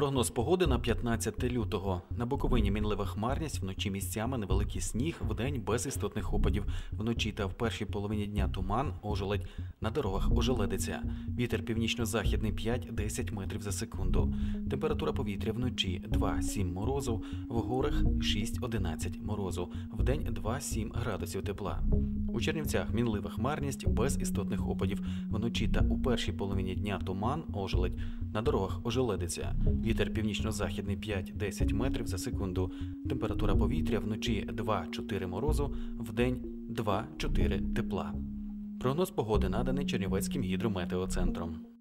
Прогноз погоди на 15 лютого. На Буковині мінлива хмарність, вночі місцями невеликий сніг, вдень без істотних опадів. Вночі та в першій половині дня туман, ожеледь, на дорогах ожеледиця. Вітер північно-західний 5-10 метрів за секунду. Температура повітря вночі 2-7 морозу, в горах 6-11 морозу, вдень 2-7 градусів тепла. У Чернівцях мінлива хмарність без істотних опадів. Вночі та у першій половині дня туман, ожеледь, на дорогах ожеледиця. Вітер північно-західний 5-10 метрів за секунду. Температура повітря вночі 2-4 морозу, вдень 2-4 тепла. Прогноз погоди наданий Чернівецьким гідрометеоцентром.